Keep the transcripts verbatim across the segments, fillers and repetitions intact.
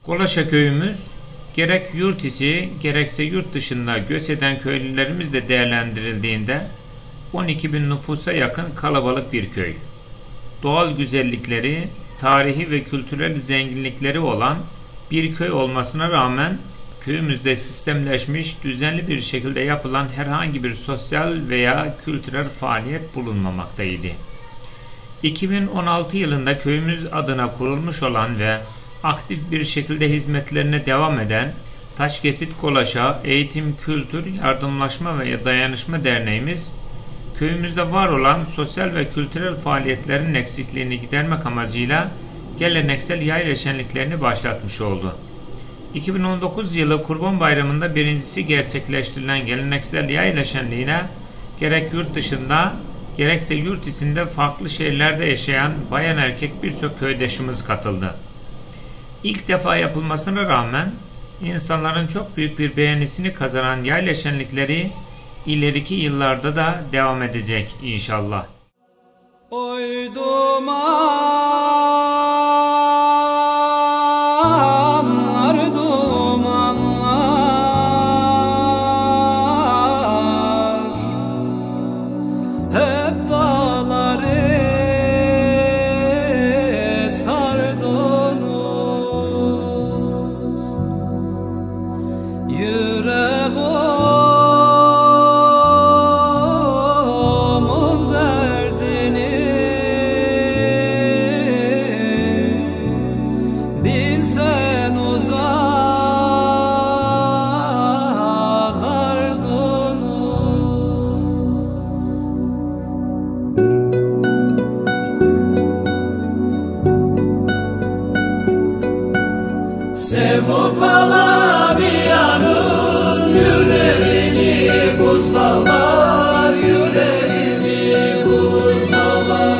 Kolaşa köyümüz gerek yurt içi gerekse yurt dışında göç eden köylülerimiz de değerlendirildiğinde on iki bin nüfusa yakın kalabalık bir köy. Doğal güzellikleri, tarihi ve kültürel zenginlikleri olan bir köy olmasına rağmen köyümüzde sistemleşmiş, düzenli bir şekilde yapılan herhangi bir sosyal veya kültürel faaliyet bulunmamaktaydı. iki bin on altı yılında köyümüz adına kurulmuş olan ve aktif bir şekilde hizmetlerine devam eden Taşkesit Kolaşa Eğitim, Kültür, Yardımlaşma ve Dayanışma Derneğimiz, köyümüzde var olan sosyal ve kültürel faaliyetlerin eksikliğini gidermek amacıyla geleneksel yayla şenliklerini başlatmış oldu. iki bin on dokuz yılı Kurban Bayramı'nda birincisi gerçekleştirilen geleneksel yayla şenliğine gerek yurt dışında gerekse yurt içinde farklı şehirlerde yaşayan bayan erkek birçok köydaşımız katıldı. İlk defa yapılmasına rağmen insanların çok büyük bir beğenisini kazanan yayla şenlikleri ileriki yıllarda da devam edecek inşallah. Oy dumanlar dumanlar hep dağları sardınız, yüreğimin derdini bilsen uzaklardınız. Sevup alabiyanın yüreğini buz bağlar, yüreğini buz bağlar.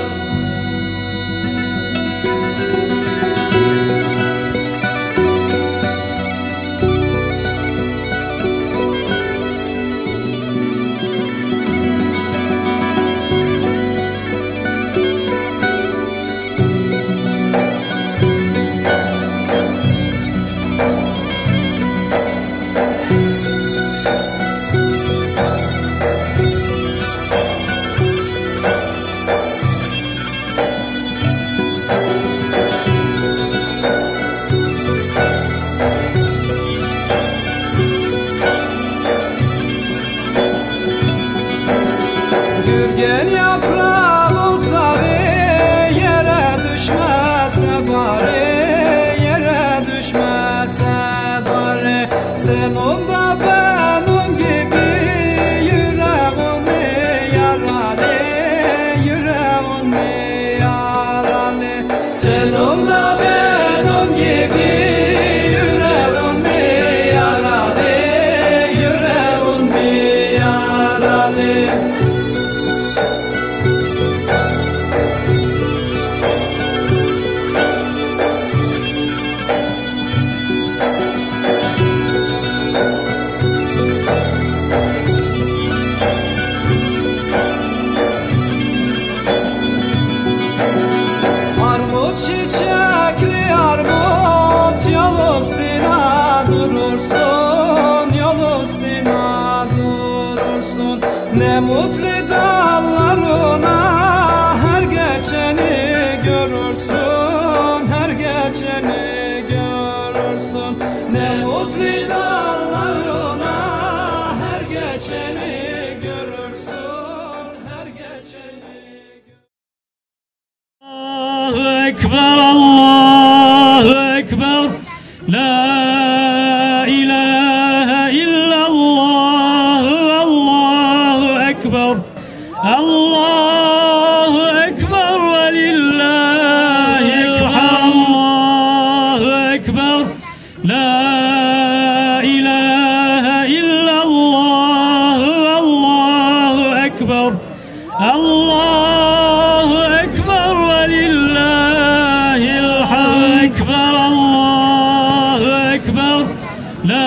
Gürgen yaprağı sarı yere düşmese bari, yere düşmese bari. Senin de benim gibi yüreğimi yaralı, yüreğimi yaralı. Senin de benim gibi yüreğimi yaralı, yüreğimi yaralı. Çiçekli armut yol üstüne durursun, yol üstüne durursun. Ne mutlu dallarına her geçeni görürsün, her geçeni görürsün. Ne mutlu dallarına her geçeni görürsün, her geçeni görürsün. Allahu Ekber, Allahu Ekber, La ilahe illallah, Allahu Ekber, Allahu Ekber ve lillahil hamd, Allahu Ekber, La ilahe illallah, Allahu Ekber, Allahu Ekber ve lillahil hamd, Ekber, Allahu Ekber, La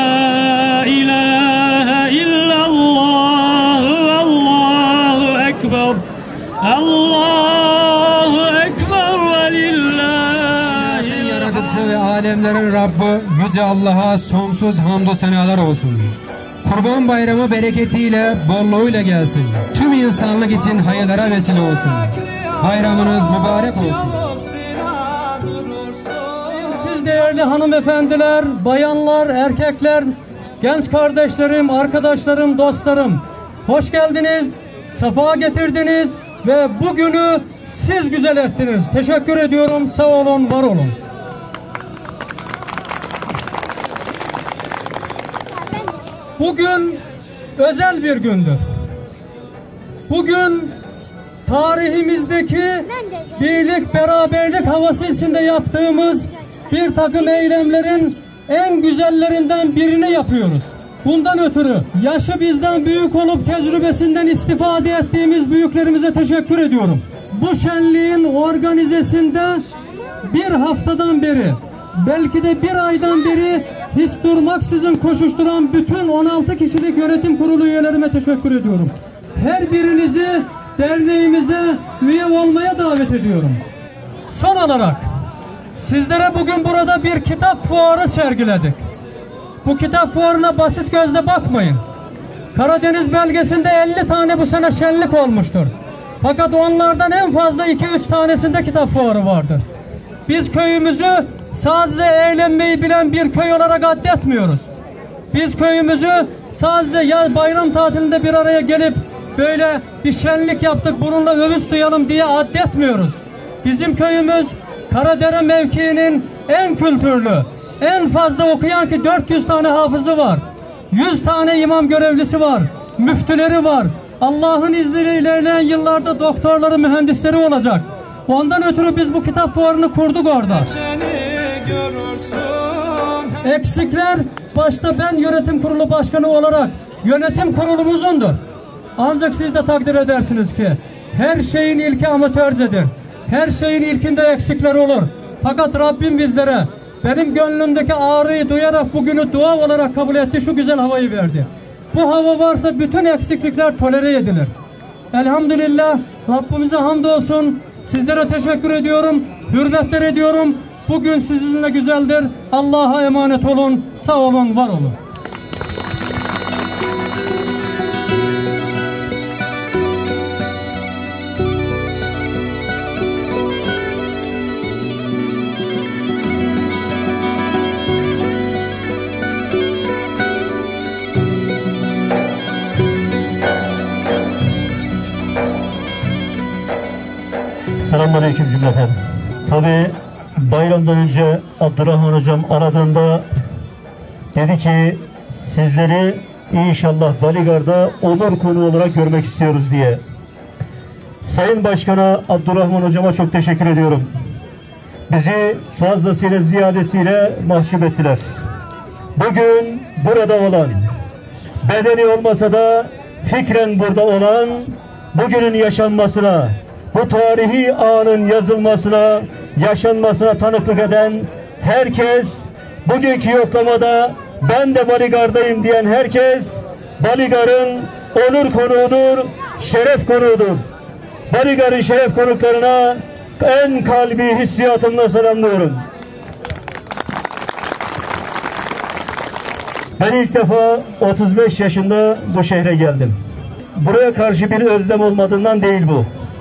ilahe illallah, Allahu Ekber, Allahu Ekber ve lillahil hamd. Yaratıcısı ve alemler alemlerin Rabbi Yüce Allah'a sonsuz hamdü senalar olsun. Kurban Bayramı bereketiyle, bolluğuyla gelsin. Tüm insanlık için hayırlara vesile olsun. Bayramınız mübarek olsun. Siz değerli hanımefendiler, bayanlar, erkekler, genç kardeşlerim, arkadaşlarım, dostlarım, hoş geldiniz, sefa getirdiniz ve bugünü siz güzel ettiniz. Teşekkür ediyorum, sağ olun, var olun. Bugün özel bir gündür. Bugün tarihimizdeki birlik, beraberlik havası içinde yaptığımız bir takım eylemlerin en güzellerinden birini yapıyoruz. Bundan ötürü yaşı bizden büyük olup tecrübesinden istifade ettiğimiz büyüklerimize teşekkür ediyorum. Bu şenliğin organizesinde bir haftadan beri, belki de bir aydan beri hiç durmaksızın koşuşturan bütün on altı kişilik yönetim kurulu üyelerime teşekkür ediyorum. Her birinizi derneğimize üye olmaya davet ediyorum. Son olarak sizlere bugün burada bir kitap fuarı sergiledik. Bu kitap fuarına basit gözle bakmayın. Karadeniz bölgesinde elli tane bu sene şenlik olmuştur. Fakat onlardan en fazla iki üç tanesinde kitap fuarı vardır. Biz köyümüzü sadece eğlenmeyi bilen bir köy olarak addetmiyoruz. Biz köyümüzü sadece yaz bayram tatilinde bir araya gelip böyle bir şenlik yaptık, bununla övüş duyalım diye addetmiyoruz. Bizim köyümüz Karadere mevkiinin en kültürlü, en fazla okuyan ki dört yüz tane hafızı var. yüz tane imam görevlisi var. Müftüleri var. Allah'ın izniyle ilerleyen yıllarda doktorları, mühendisleri olacak. Ondan ötürü biz bu kitap fuarını kurduk orada. Eksikler başta ben yönetim kurulu başkanı olarak yönetim kurulumuzundur. Ancak siz de takdir edersiniz ki her şeyin ilki amatörcedir. Her şeyin ilkinde eksikler olur. Fakat Rabbim bizlere benim gönlümdeki ağrıyı duyarak bugünü dua olarak kabul etti, şu güzel havayı verdi. Bu hava varsa bütün eksiklikler tolere edilir. Elhamdülillah, Rabbimize hamdolsun. Sizlere teşekkür ediyorum, hürmetler ediyorum. Bugün sizinle güzeldir. Allah'a emanet olun, sağ olun, var olun. Selamünaleyküm cümleten. Tabii bayramdan önce Abdurrahman hocam aradığında dedi ki sizleri inşallah Baligar'da onur konu olarak görmek istiyoruz diye. Sayın Başkan'a, Abdurrahman hocama çok teşekkür ediyorum. Bizi fazlasıyla ziyadesiyle mahcup ettiler. Bugün burada olan, bedeni olmasa da fikren burada olan, bugünün yaşanmasına, bu tarihi anın yazılmasına, yaşanmasına tanıklık eden herkes, bugünkü yoklamada ben de Baligar'dayım diyen herkes, Baligar'ın onur konuğudur, şeref konuğudur. Baligar'ın şeref konuklarına en kalbi hissiyatımla selamlıyorum. Ben ilk defa otuz beş yaşında bu şehre geldim. Buraya karşı bir özlem olmadığından değil bu.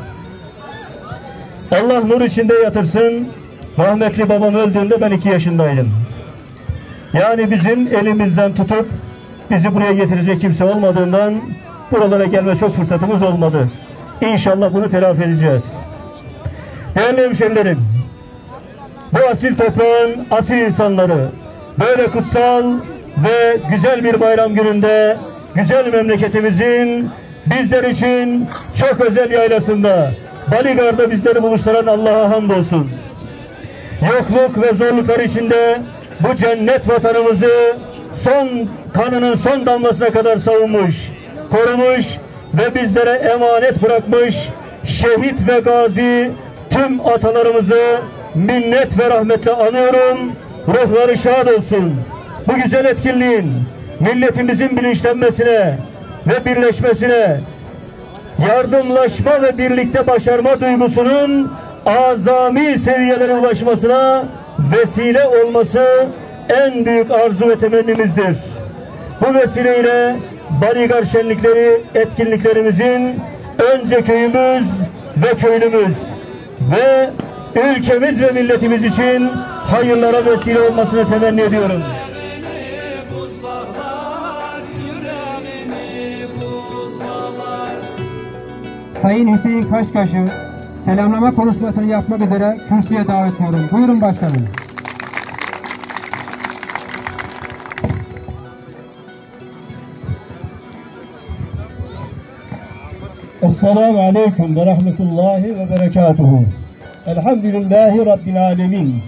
Allah nur içinde yatırsın. Rahmetli babam öldüğünde ben iki yaşındaydım. Yani bizim elimizden tutup bizi buraya getirecek kimse olmadığından buralara gelme çok fırsatımız olmadı. İnşallah bunu telafi edeceğiz. Değerli hemşerilerim, bu asil toprağın asil insanları böyle kutsal ve güzel bir bayram gününde güzel memleketimizin bizler için çok özel yaylasında, Baligar'da bizleri buluşturan Allah'a hamdolsun. Yokluk ve zorluklar içinde bu cennet vatanımızı son kanının son damlasına kadar savunmuş, korumuş ve bizlere emanet bırakmış şehit ve gazi tüm atalarımızı minnet ve rahmetle anıyorum. Ruhları şad olsun. Bu güzel etkinliğin milletimizin bilinçlenmesine ve birleşmesine, yardımlaşma ve birlikte başarma duygusunun azami seviyelere ulaşmasına vesile olması en büyük arzu ve temennimizdir. Bu vesileyle Baligar şenlikleri, etkinliklerimizin önce köyümüz ve köylümüz ve ülkemiz ve milletimiz için hayırlara vesile olmasını temenni ediyorum. Sayın Hüseyin Kaşkaş'ı selamlama konuşmasını yapmak üzere kürsüye davet ediyorum. Buyurun başkanım. Esselamu Aleyküm ve Rahmetullahi ve Berekatuhu. Elhamdülillahi Rabbil Alemin.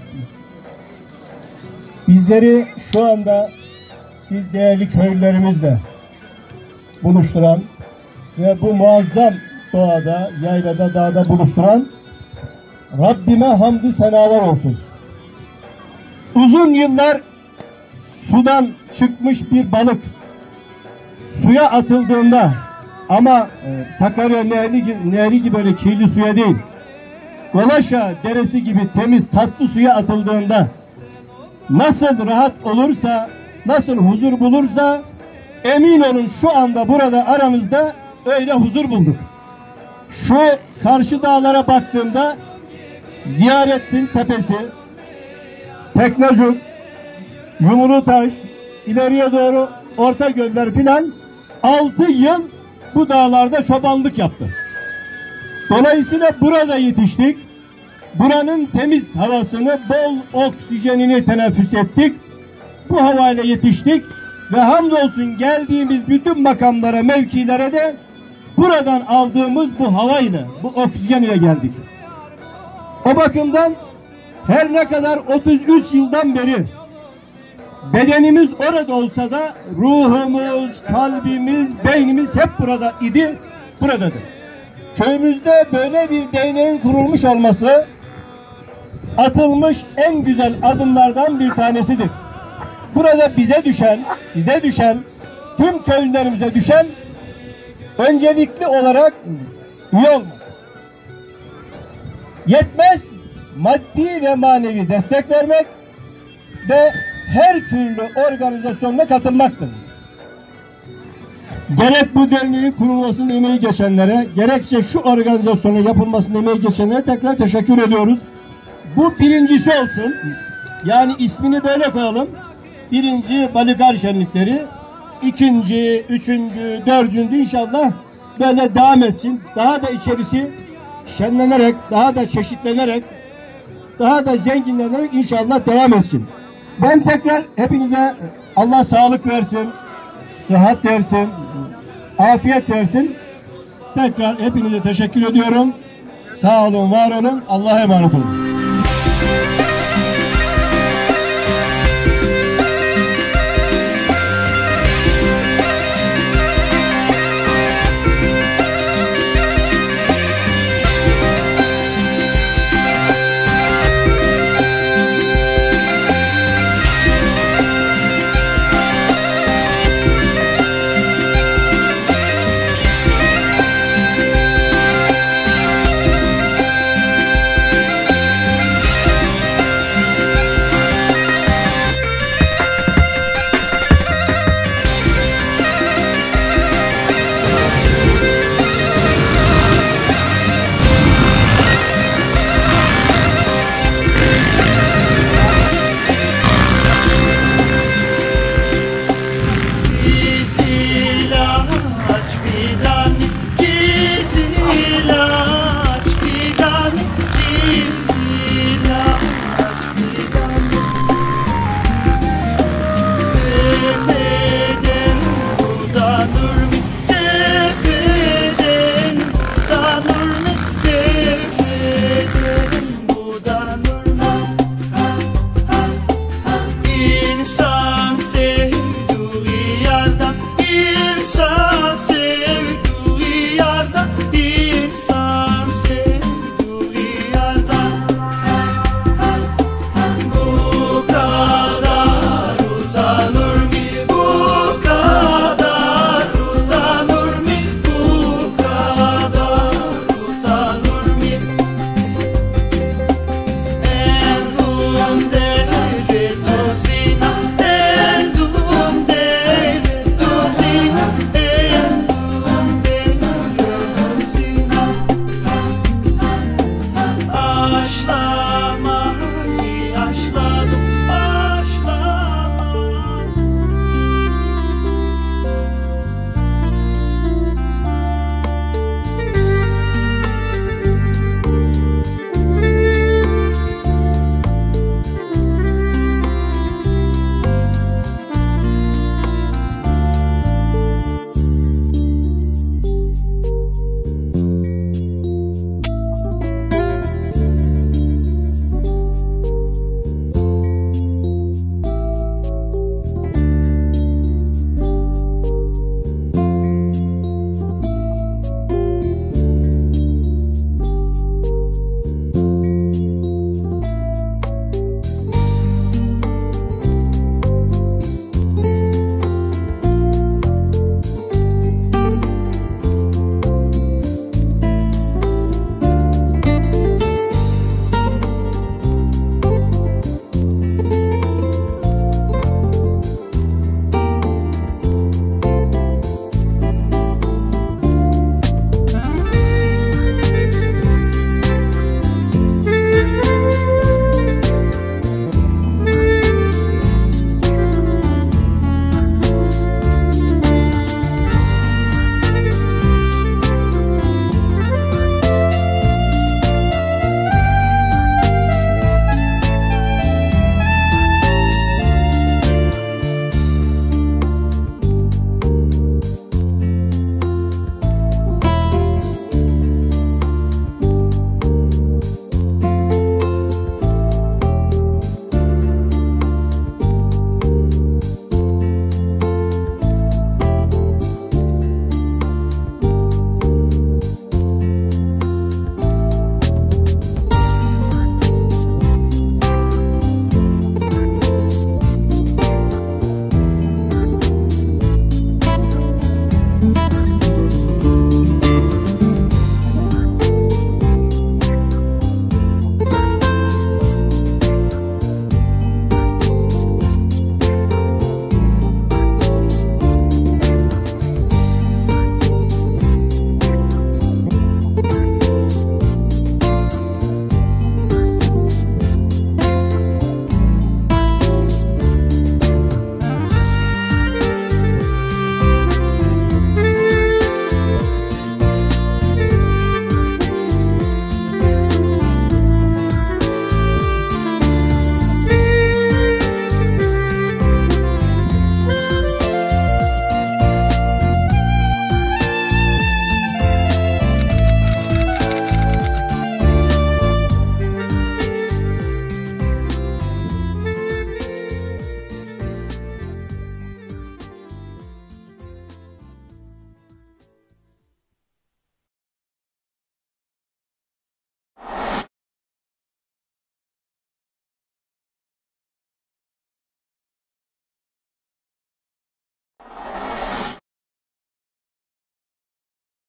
Bizleri şu anda siz değerli köylülerimizle buluşturan ve bu muazzam doğada, yaylada, dağda buluşturan Rabbime hamdü senalar olsun. Uzun yıllar sudan çıkmış bir balık suya atıldığında, ama e, Sakarya Nehri, Nehri gibi böyle kirli suya değil, Golaşa Deresi gibi temiz tatlı suya atıldığında nasıl rahat olursa, nasıl huzur bulursa, emin olun şu anda burada aramızda öyle huzur bulduk. Şu karşı dağlara baktığımda Ziyarettin Tepesi, Teknacuk, Yumrutaş, ileriye doğru Ortagöller filan altı yıl bu dağlarda çobanlık yaptı. Dolayısıyla burada yetiştik. Buranın temiz havasını, bol oksijenini teneffüs ettik. Bu havayla yetiştik ve hamdolsun geldiğimiz bütün makamlara, mevkilere de buradan aldığımız bu havayla, bu oksijen ile geldik. O bakımdan her ne kadar otuz üç yıldan beri bedenimiz orada olsa da ruhumuz, kalbimiz, beynimiz hep burada idi, buradadır. Köyümüzde böyle bir derneğin kurulmuş olması atılmış en güzel adımlardan bir tanesidir. Burada bize düşen, size düşen, tüm köylülerimize düşen öncelikli olarak üye olmak. Yetmez, maddi ve manevi destek vermek ve her türlü organizasyonuna katılmaktır. Gerek bu derneğin kurulmasının emeği geçenlere, gerekse şu organizasyonun yapılmasının emeği geçenlere tekrar teşekkür ediyoruz. Bu birincisi olsun. Yani ismini böyle koyalım. Birinci Baligar şenlikleri, ikinci, üçüncü, dördüncü inşallah böyle devam etsin. Daha da içerisi şenlenerek, daha da çeşitlenerek, daha da zenginlenerek inşallah devam etsin. Ben tekrar hepinize Allah sağlık versin, sıhhat versin, afiyet versin. Tekrar hepinize teşekkür ediyorum. Sağ olun, var olun. Allah'a emanet olun.